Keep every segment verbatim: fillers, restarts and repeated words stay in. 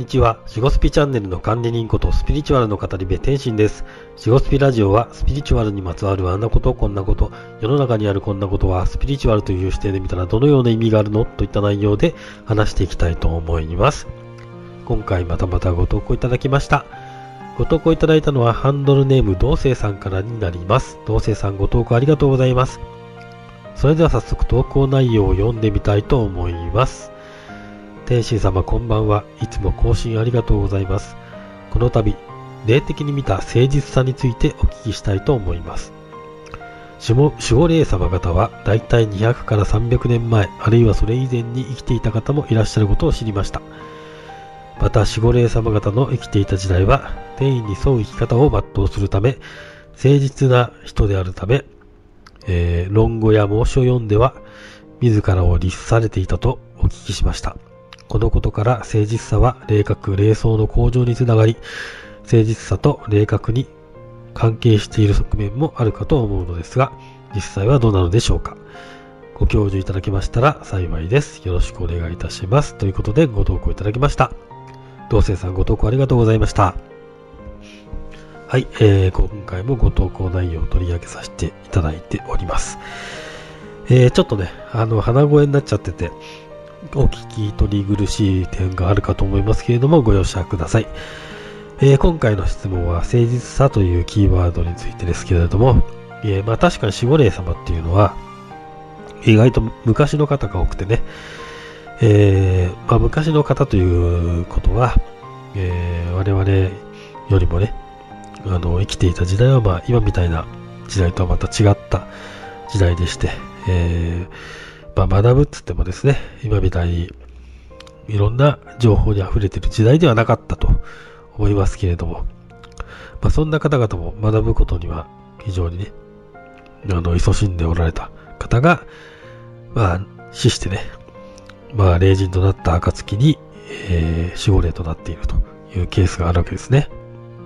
ちは。シゴスピチャンネルの管理人ことスピリチュアルの語り部天心です。シゴスピラジオはスピリチュアルにまつわるあんなことこんなこと、世の中にあるこんなことはスピリチュアルという視点で見たらどのような意味があるのといった内容で話していきたいと思います。今回またまたご投稿いただきました。ご投稿いただいたのはハンドルネーム同性さんからになります。同性さんご投稿ありがとうございます。それでは早速投稿内容を読んでみたいと思います。天心様こんばんは。いつも更新ありがとうございます。この度、霊的に見た誠実さについてお聞きしたいと思います。守護霊様方はだいたいにひゃくからさんびゃくねんまえ、あるいはそれ以前に生きていた方もいらっしゃることを知りました。また守護霊様方の生きていた時代は、天意に沿う生き方を全うするため、誠実な人であるため、えー、論語や孟子を読んでは、自らを律されていたとお聞きしました。このことから誠実さは霊格霊相の向上につながり、誠実さと霊格に関係している側面もあるかと思うのですが、実際はどうなのでしょうか。ご教授いただけましたら幸いです。よろしくお願いいたします。ということでご投稿いただきました。同性さんご投稿ありがとうございました。はい、えー、今回もご投稿内容を取り上げさせていただいております。えー、ちょっとね、あの鼻声になっちゃってて、お聞き取り苦しい点があるかと思いますけれどもご容赦ください。えー、今回の質問は誠実さというキーワードについてですけれども、えー、まあ確かに守護霊様っていうのは意外と昔の方が多くてね、えーまあ、昔の方ということは、えー、我々よりもねあの生きていた時代はまあ今みたいな時代とはまた違った時代でして、えーまあ、学ぶって言ってもですね、今みたいにいろんな情報に溢れている時代ではなかったと思いますけれども、まあ、そんな方々も学ぶことには非常にね、あの、勤しんでおられた方が、まあ、死してね、まあ、霊人となった暁に、えー、守護霊となっているというケースがあるわけですね。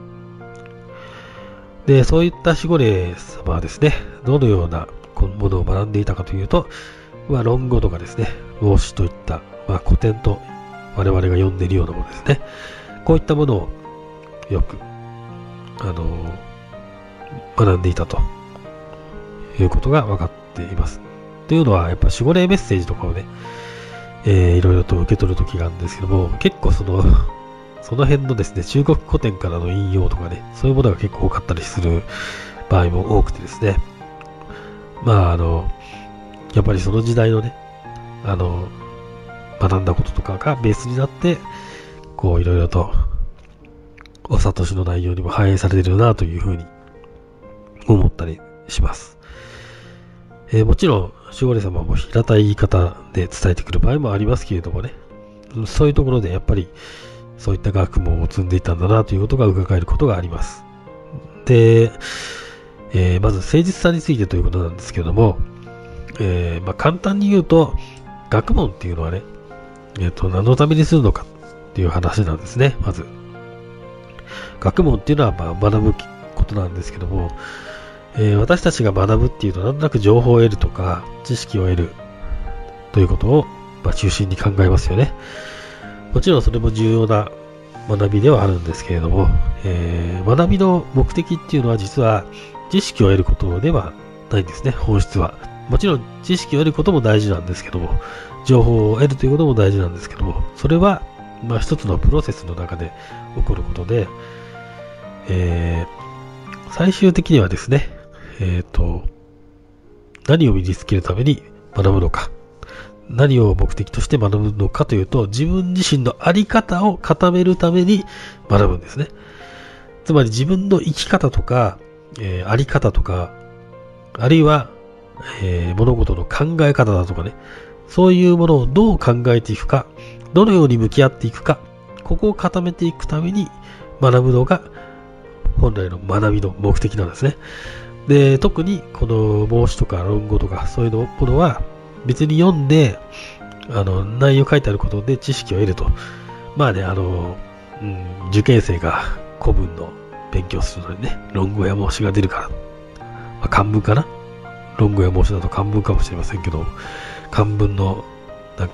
で、そういった守護霊様はですね、どのようなものを学んでいたかというと、まあ、論語とかですね、孟子といった、まあ、古典と我々が読んでいるようなものですね。こういったものをよく、あのー、学んでいたということが分かっています。というのは、やっぱ守護霊メッセージとかをね、えー、いろいろと受け取るときがあるんですけども、結構その、その辺のですね、中国古典からの引用とかね、そういうものが結構多かったりする場合も多くてですね、まあ、あの、やっぱりその時代のね、あの、学んだこととかがベースになって、こういろいろと、お悟しの内容にも反映されてるなというふうに思ったりします。えー、もちろん、守護霊様も平たい言い方で伝えてくる場合もありますけれどもね、そういうところでやっぱり、そういった学問を積んでいたんだなということが伺えることがあります。で、えー、まず誠実さについてということなんですけれども、えーまあ、簡単に言うと学問っていうのはね、えーと、何のためにするのかっていう話なんですね。まず学問っていうのはまあ学ぶことなんですけども、えー、私たちが学ぶっていうとなんとなく情報を得るとか知識を得るということを、まあ、中心に考えますよね。もちろんそれも重要な学びではあるんですけれども、えー、学びの目的っていうのは実は知識を得ることではないんですね。本質はもちろん知識を得ることも大事なんですけども、情報を得るということも大事なんですけども、それはまあ一つのプロセスの中で起こることで、えー、最終的にはですね、えっと、何を身につけるために学ぶのか、何を目的として学ぶのかというと、自分自身の在り方を固めるために学ぶんですね。つまり自分の生き方とか、えー、在り方とか、あるいはえー、物事の考え方だとかね、そういうものをどう考えていくか、どのように向き合っていくか、ここを固めていくために学ぶのが本来の学びの目的なんですね。で、特にこの孟子とか論語とかそういうものは別に読んで、あの、内容書いてあることで知識を得ると。まあね、あの、うん、受験生が古文の勉強するのにね、論語や孟子が出るから、まあ、漢文かな、論語や孟子だと漢文かもしれませんけど、漢文のなんか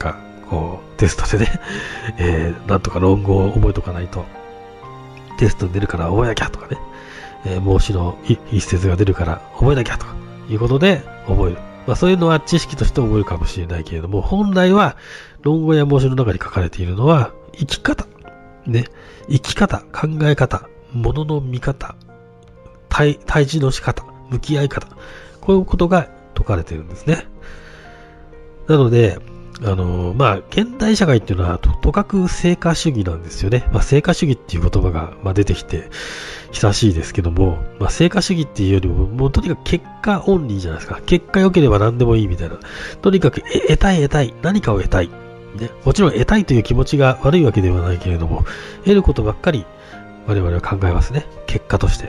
こう、テストでね、えー、なんとか論語を覚えとかないと、テストに出るから覚えなきゃとかね、えー、孟子の一節が出るから覚えなきゃとかいうことで覚える。まあそういうのは知識として覚えるかもしれないけれども、本来は論語や孟子の中に書かれているのは生き方、ね、生き方、考え方、物の見方、対、対峙の仕方、向き合い方、こういうことが説かれているんですね。なので、あのー、まあ、現代社会っていうのは、と、とかく成果主義なんですよね。まあ、成果主義っていう言葉が、まあ、出てきて、久しいですけども、まあ、成果主義っていうよりも、もうとにかく結果オンリーじゃないですか。結果良ければ何でもいいみたいな。とにかく、え、得たい得たい。何かを得たい。ね。もちろん得たいという気持ちが悪いわけではないけれども、得ることばっかり、我々は考えますね。結果として。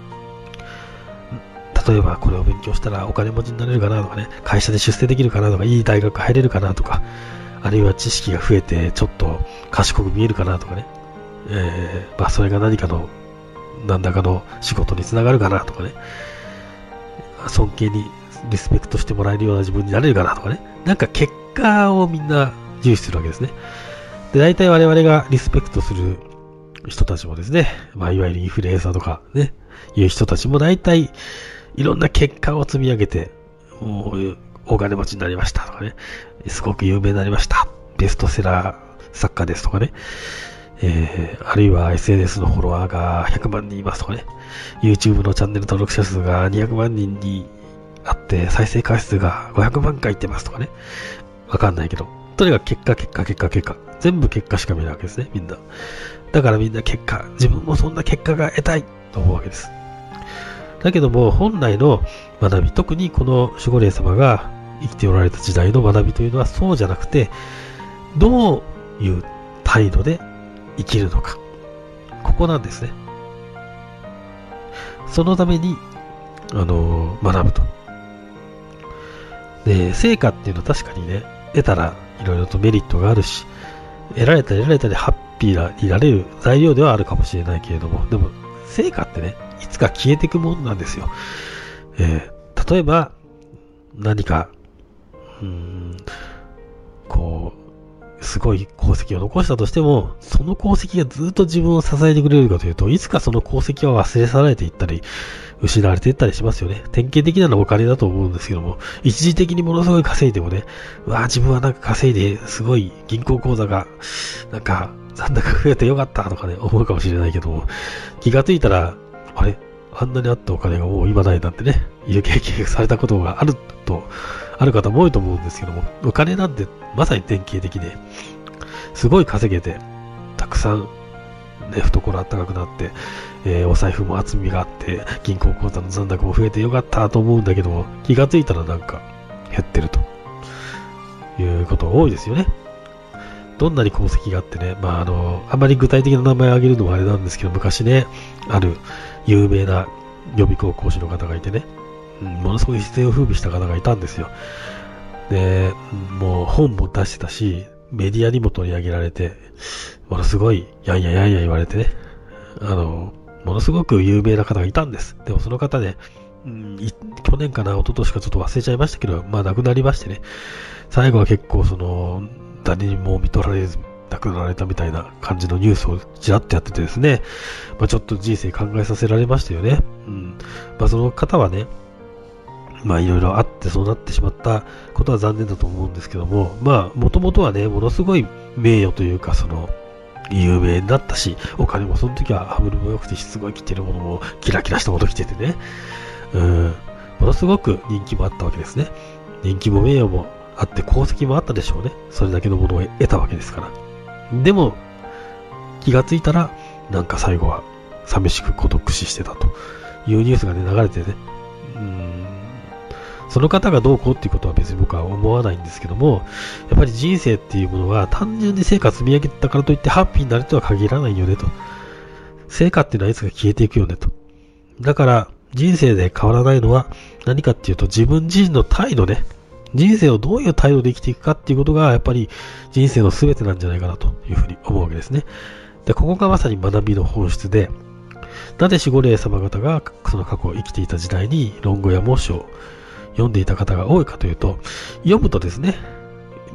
例えばこれを勉強したらお金持ちになれるかなとかね、会社で出世できるかなとか、いい大学入れるかなとか、あるいは知識が増えてちょっと賢く見えるかなとかね、えー、まあそれが何かの、何らかの仕事につながるかなとかね、尊敬にリスペクトしてもらえるような自分になれるかなとかね、なんか結果をみんな重視するわけですね。で、大体我々がリスペクトする人たちもですね、まあいわゆるインフルエンサーとかね、いう人たちも大体いろんな結果を積み上げて、もう、お金持ちになりましたとかね、すごく有名になりました。ベストセラー作家ですとかね、えー、あるいは エスエヌエス のフォロワーがひゃくまんにんいますとかね、YouTube のチャンネル登録者数がにひゃくまんにんにあって、再生回数がごひゃくまん回いってますとかね、わかんないけど、とにかく結果、結果、結果、結果、全部結果しか見ないわけですね、みんな。だからみんな結果、自分もそんな結果が得たいと思うわけです。だけども本来の学び、特にこの守護霊様が生きておられた時代の学びというのはそうじゃなくて、どういう態度で生きるのか、ここなんですね。そのためにあの学ぶと。で、成果っていうのは確かにね、得たらいろいろとメリットがあるし、得られたり得られたりハッピーになれる材料ではあるかもしれないけれども、でも成果ってね、いつか消えていくもんなんですよ。えー、例えば、何か、うーん、こう、すごい功績を残したとしても、その功績がずっと自分を支えてくれるかというと、いつかその功績は忘れ去られていったり、失われていったりしますよね。典型的なのはお金だと思うんですけども、一時的にものすごい稼いでもね、うわぁ、自分はなんか稼いで、すごい銀行口座が、なんか、残高増えてよかったとかね、思うかもしれないけども、気がついたら、あれあんなにあったお金がもう今ないなんてね、いう経験されたことがあると、ある方も多いと思うんですけども、お金なんてまさに典型的で、すごい稼げて、たくさん、ね、懐あったかくなって、えー、お財布も厚みがあって、銀行口座の残高も増えてよかったと思うんだけども、気がついたらなんか減ってるということ多いですよね。どんなに功績があってね、まああの、あまり具体的な名前を挙げるのはあれなんですけど、昔ね、ある有名な予備校講師の方がいてね、うん、ものすごい一世を風靡した方がいたんですよ。で、もう本も出してたし、メディアにも取り上げられて、ものすごいやんややんや言われてね、あの、ものすごく有名な方がいたんです。でもその方ね、うん、去年かな、一昨年かちょっと忘れちゃいましたけど、まあ亡くなりましてね、最後は結構その、誰にも見取られず亡くなられたみたいな感じのニュースをちらっとやっててですね、まあ、ちょっと人生考えさせられましたよね。うん。まあその方はね、まあいろいろあってそうなってしまったことは残念だと思うんですけども、まあもともとはね、ものすごい名誉というかその、有名になったし、お金もその時はハブルも良くてすごい着てるものもキラキラしたもの着ててね、うん、ものすごく人気もあったわけですね。人気も名誉もあって功績もあったでしょうね。それだけのものを得たわけですから。でも、気がついたら、なんか最後は寂しく孤独死してたというニュースがね、流れてね、うーん、その方がどうこうっていうことは別に僕は思わないんですけども、やっぱり人生っていうものは単純に成果積み上げたからといってハッピーになるとは限らないよねと。成果っていうのはいつか消えていくよねと。だから人生で変わらないのは何かっていうと自分自身の態度ね。人生をどういう態度で生きていくかっていうことがやっぱり人生の全てなんじゃないかなというふうに思うわけですね。で、ここがまさに学びの本質で、なぜ守護霊様方がその過去を生きていた時代に論語や孟子を読んでいた方が多いかというと、読むとですね、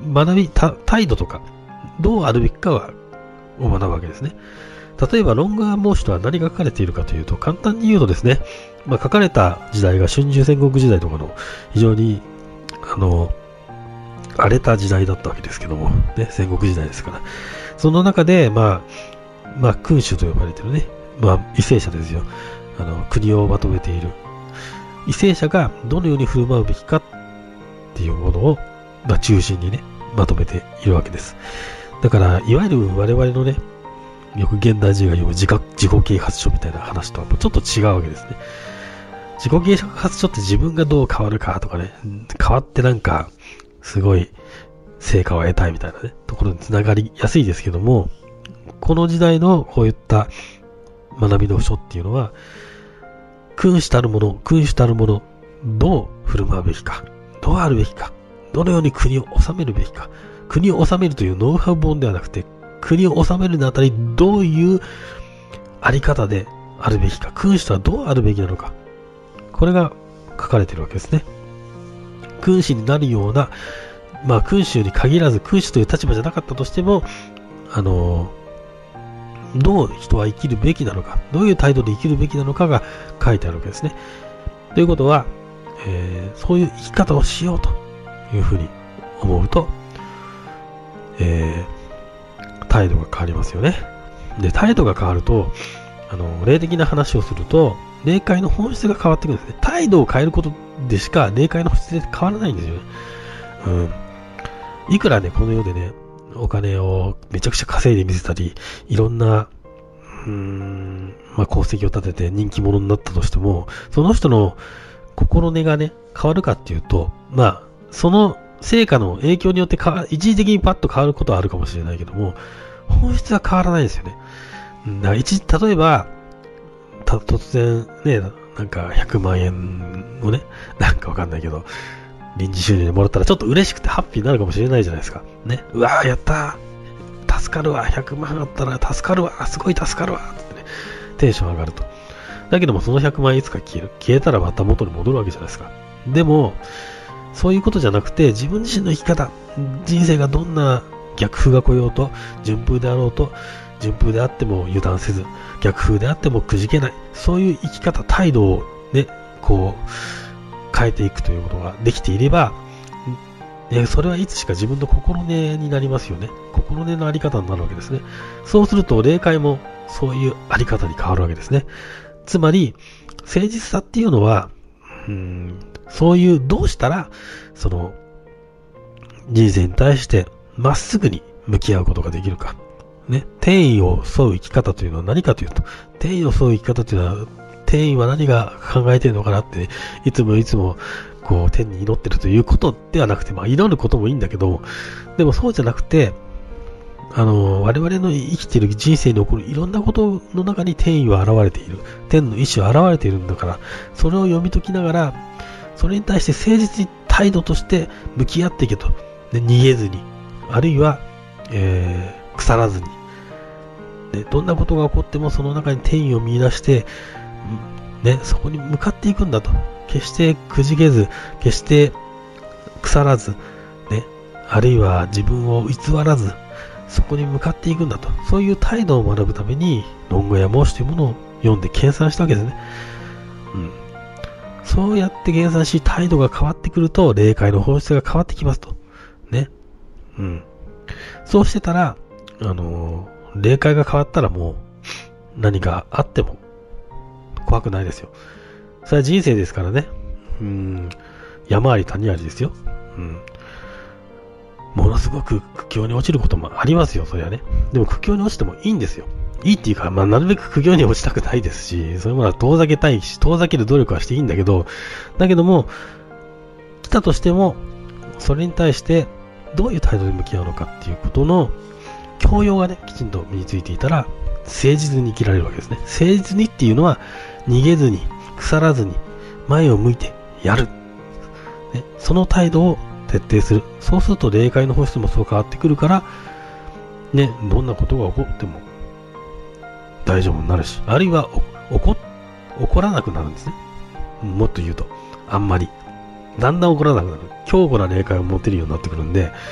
学び、態度とか、どうあるべきかは、を学ぶわけですね。例えば、ロングアーモーシュとは何が書かれているかというと、簡単に言うとですね、まあ、書かれた時代が春秋戦国時代とかの非常に、あの、荒れた時代だったわけですけども、ね、戦国時代ですから。その中で、まあ、まあ、君主と呼ばれているね、まあ、為政者ですよ。あの、国をまとめている。為政者がどのように振る舞うべきかっていうものを、まあ、中心にね、まとめているわけです。だから、いわゆる我々のね、よく現代人が読む自己自己啓発書みたいな話とはちょっと違うわけですね。自己啓発書って自分がどう変わるかとかね、変わってなんか、すごい成果を得たいみたいなね、ところにつながりやすいですけども、この時代のこういった学びの書っていうのは、君主たるもの、君主たるもの、どう振る舞うべきか、どうあるべきか、どのように国を治めるべきか、国を治めるというノウハウ本ではなくて、国を治めるにあたりどういうあり方であるべきか、君主とはどうあるべきなのか、これが書かれているわけですね。君主になるような、まあ君主に限らず君主という立場じゃなかったとしても、あの、どう人は生きるべきなのか、どういう態度で生きるべきなのかが書いてあるわけですね。ということは、えー、そういう生き方をしようというふうに思うと、えー、態度が変わりますよね。で、態度が変わると、あの、霊的な話をすると、霊界の本質が変わってくるんですね。態度を変えることでしか霊界の本質で変わらないんですよね。うん。いくらね、この世でね、お金をめちゃくちゃ稼いでみせたり、いろんな、うーん、まあ、功績を立てて人気者になったとしても、その人の心根がね、変わるかっていうと、まあ、その成果の影響によってか一時的にパッと変わることはあるかもしれないけども、本質は変わらないですよね。だから一例えば、た突然ね、なんかひゃくまんえんをね、なんかわかんないけど、臨時収入でもらったらちょっと嬉しくてハッピーになるかもしれないじゃないですか。ね。うわーやったー助かるわひゃくまんあったら助かるわすごい助かるわってね、テンション上がると。だけどもそのひゃくまんいつか消える。消えたらまた元に戻るわけじゃないですか。でも、そういうことじゃなくて、自分自身の生き方、人生がどんな逆風が来ようと、順風であろうと、順風であっても油断せず、逆風であってもくじけない。そういう生き方、態度をね、こう、変えていくということができていれば、ね、それはいつしか自分の心根になりますよね。心根のあり方になるわけですね。そうすると、霊界もそういうあり方に変わるわけですね。つまり、誠実さっていうのは、うーん、そういう、どうしたら、その、人生に対して、まっすぐに向き合うことができるか。ね。天意を沿う生き方というのは何かというと、天意を沿う生き方というのは、天意は何が考えているのかなって、いつもいつも、こう、天に祈ってるということではなくて、まあ、祈ることもいいんだけど、でもそうじゃなくて、あの、我々の生きている人生に起こるいろんなことの中に天意は現れている。天の意志は現れているんだから、それを読み解きながら、それに対して誠実に態度として向き合っていけと。で、逃げずに、あるいは、えー、腐らずに。で、どんなことが起こってもその中に天意を見出して、ね、そこに向かっていくんだと。決してくじけず、決して腐らず、ね、あるいは自分を偽らず、そこに向かっていくんだと。そういう態度を学ぶために、論語や孟子というものを読んで計算したわけですね。うん。そうやって計算し、態度が変わってくると、霊界の本質が変わってきますと。ね。うん。そうしてたら、あのー、霊界が変わったらもう、何があっても、怖くないですよ。それは人生ですからね。うん。山あり谷ありですよ。うん。ものすごく苦境に落ちることもありますよ、それはね。でも苦境に落ちてもいいんですよ。いいっていうか、まあ、なるべく苦境に落ちたくないですし、そういうものは遠ざけたいし、遠ざける努力はしていいんだけど、だけども、来たとしても、それに対して、どういう態度で向き合うのかっていうことの、教養がね、きちんと身についていたら、誠実に生きられるわけですね。誠実にっていうのは、逃げずに、腐らずに、前を向いて、やる。ね、その態度を徹底する。そうすると、霊界の本質もそう変わってくるから、ね、どんなことが起こっても、大丈夫になるし、あるいは起こ、起こらなくなるんですね。もっと言うと、あんまり。だんだん起こらなくなる。強固な霊界を持てるようになってくるんで、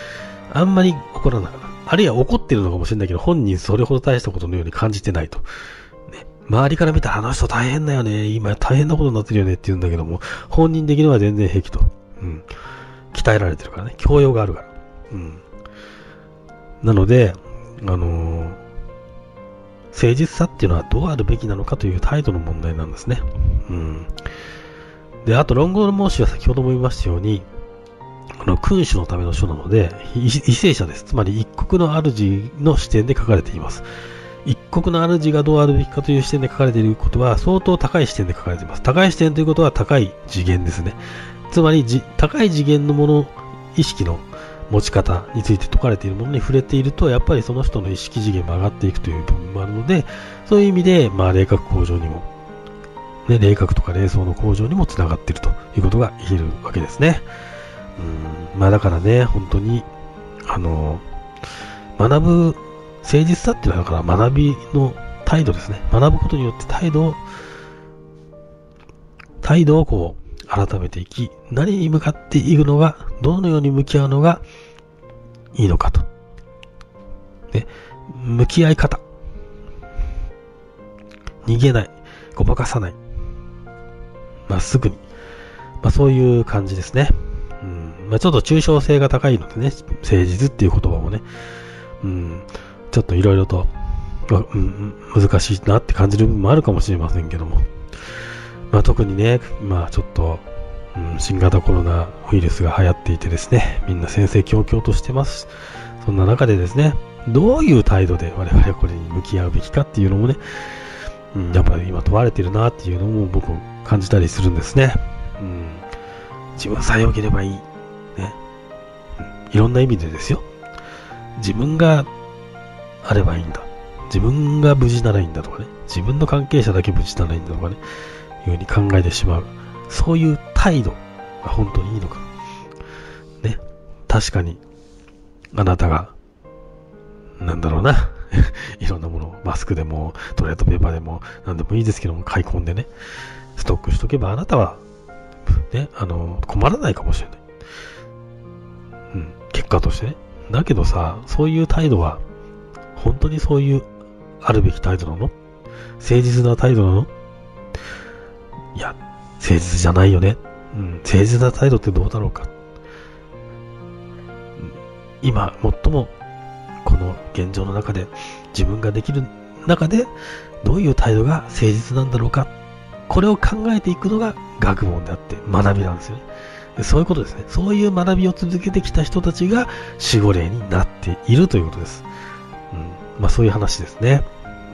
あんまり怒らなかった。あるいは怒ってるのかもしれないけど、本人それほど大したことのように感じてないと。ね、周りから見たらあの人大変だよね。今大変なことになってるよねって言うんだけども、本人的には全然平気と。うん。鍛えられてるからね。教養があるから。うん。なので、あのー、誠実さっていうのはどうあるべきなのかという態度の問題なんですね。うん。で、あと、論語の申しは先ほども言いましたように、あの、君主のための書なので、為政者です。つまり一国の主の視点で書かれています。一国の主がどうあるべきかという視点で書かれていることは、相当高い視点で書かれています。高い視点ということは高い次元ですね。つまり、高い次元のもの、意識の持ち方について説かれているものに触れていると、やっぱりその人の意識次元も上がっていくという部分もあるので、そういう意味で、まあ、霊覚向上にも、ね、霊覚とか霊想の向上にもつながっているということが言えるわけですね。うん、まあだからね、本当に、あの、学ぶ、誠実さっていうのはだから学びの態度ですね。学ぶことによって態度を、態度をこう、改めていき、何に向かっていくのが、どのように向き合うのがいいのかと。ね、向き合い方。逃げない。ごまかさない。まっすぐに。まあそういう感じですね。うん、まあちょっと抽象性が高いのでね、誠実っていう言葉もね、うん、ちょっといろいろと、うん、難しいなって感じる部分もあるかもしれませんけども、まあ特にね、まあちょっと、うん、新型コロナウイルスが流行っていてですね、みんな戦々恐々としてます。そんな中でですね、どういう態度で我々はこれに向き合うべきかっていうのもね、うん、やっぱり今問われてるなっていうのも僕感じたりするんですね。うん、自分さえ良ければいい。ね、うん。いろんな意味でですよ。自分があればいいんだ。自分が無事ならいいんだとかね。自分の関係者だけ無事ならいいんだとかね。いうふうに考えてしまう。そういう態度が本当にいいのか。ね。確かに、あなたが、なんだろうな。いろんなもの、マスクでも、トイレットペーパーでも、なんでもいいですけども、買い込んでね、ストックしとけばあなたは、ね、あの、困らないかもしれない。うん、結果としてね。だけどさ、そういう態度は、本当にそういう、あるべき態度なの？誠実な態度なの？いや、誠実じゃないよね。うん、誠実な態度ってどうだろうか。今、最も、この現状の中で、自分ができる中で、どういう態度が誠実なんだろうか。これを考えていくのが学問であって、学びなんですよね。そういうことですね。そういう学びを続けてきた人たちが守護霊になっているということです。うん、まあそういう話ですね。うん。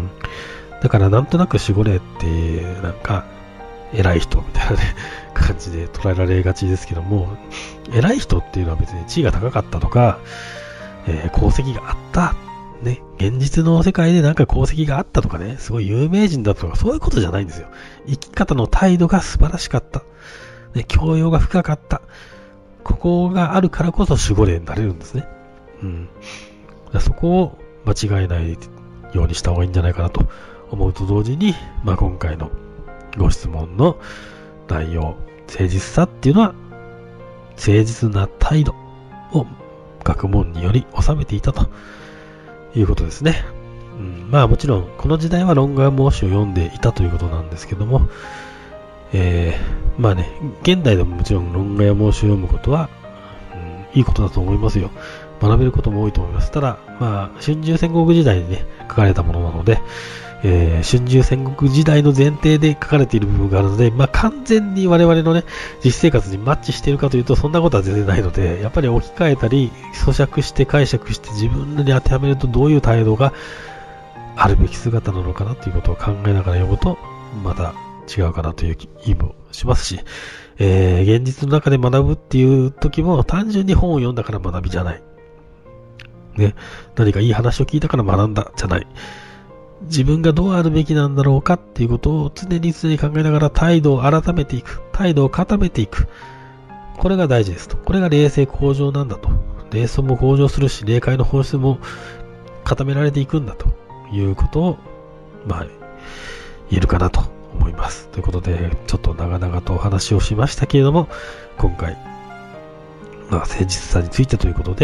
だからなんとなく守護霊ってなんか偉い人みたいなね感じで捉えられがちですけども、偉い人っていうのは別に地位が高かったとか、えー、功績があった。ね、現実の世界でなんか功績があったとかね、すごい有名人だとかそういうことじゃないんですよ。生き方の態度が素晴らしかった。ね、教養が深かった。ここがあるからこそ守護霊になれるんですね。うん。そこを間違えないようにした方がいいんじゃないかなと思うと同時に、まあ今回のご質問の内容、誠実さっていうのは、誠実な態度を学問により収めていたということですね。うん、まあもちろん、この時代は論語や孟子を読んでいたということなんですけども、えー、まあね、現代でももちろん論語や孟子を読むことは、うん、いいことだと思いますよ。学べることも多いと思います。ただ、まあ、春秋戦国時代にね、書かれたものなので、えー、春秋戦国時代の前提で書かれている部分があるので、まあ完全に我々のね、実生活にマッチしているかというと、そんなことは全然ないので、やっぱり置き換えたり、咀嚼して解釈して自分に当てはめるとどういう態度があるべき姿なのかなということを考えながら読むと、また違うかなという気もしますし、えー、現実の中で学ぶっていう時も単純に本を読んだから学びじゃない。ね、何かいい話を聞いたから学んだじゃない。自分がどうあるべきなんだろうかっていうことを常に常に考えながら態度を改めていく。態度を固めていく。これが大事ですと。これが霊性向上なんだと。霊想も向上するし、霊界の本質も固められていくんだということを、まあ、言えるかなと思います。ということで、ちょっと長々とお話をしましたけれども、今回、まあ、誠実さについてということで、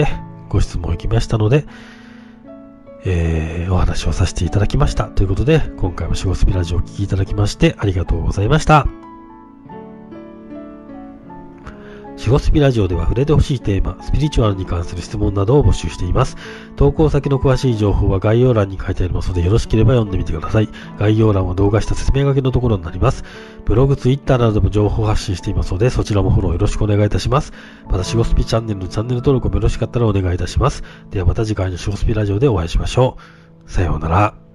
ご質問いきましたので、えー、お話をさせていただきました。ということで、今回もしごすびラジオをお聞きいただきましてありがとうございました。しごすびラジオでは触れてほしいテーマ、スピリチュアルに関する質問などを募集しています。投稿先の詳しい情報は概要欄に書いてありますので、よろしければ読んでみてください。概要欄は動画した説明書きのところになります。ブログ、ツイッターなどでも情報発信していますので、そちらもフォローよろしくお願いいたします。また、しごすびチャンネルのチャンネル登録もよろしかったらお願いいたします。ではまた次回のしごすびラジオでお会いしましょう。さようなら。